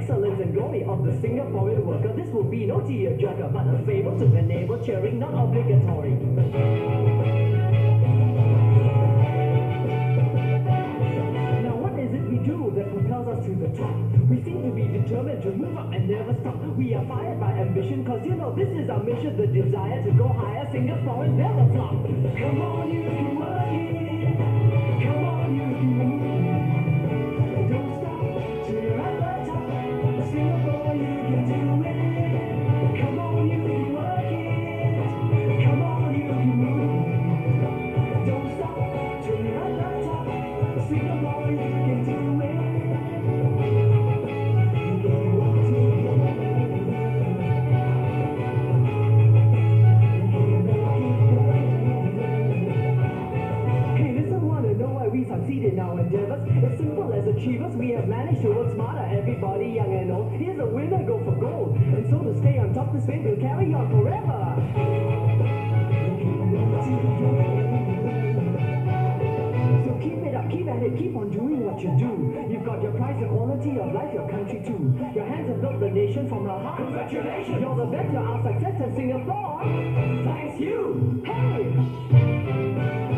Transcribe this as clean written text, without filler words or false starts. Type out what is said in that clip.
excellence and glory of the Singaporean worker. This will be no tearjerker, but a favor to enable cheering, not obligatory. Now what is it we do that propels us to the top? We seem to be determined to move up and never stop. We are fired by ambition, cause you know this is our mission, the desire to go higher. Singaporeans never flop. Come on, you can work it. Come on, you can move. Don't stop till you're at the top. Singapore, you can do it. Come on, you can work it. Come on, you can move. Don't stop till you're at the top. Singapore, you can do it. Succeed in our endeavors. As simple as achievers, we have managed to work smarter. Everybody young and old, here's a winner, go for gold. And so to stay on top, this fame will carry on forever. So keep it up, keep at it, keep on doing what you do. You've got your prize, the quality of life, your country too. Your hands have built the nation from her heart. Congratulations! You're the best, you're our success in Singapore. Thanks you! Hey!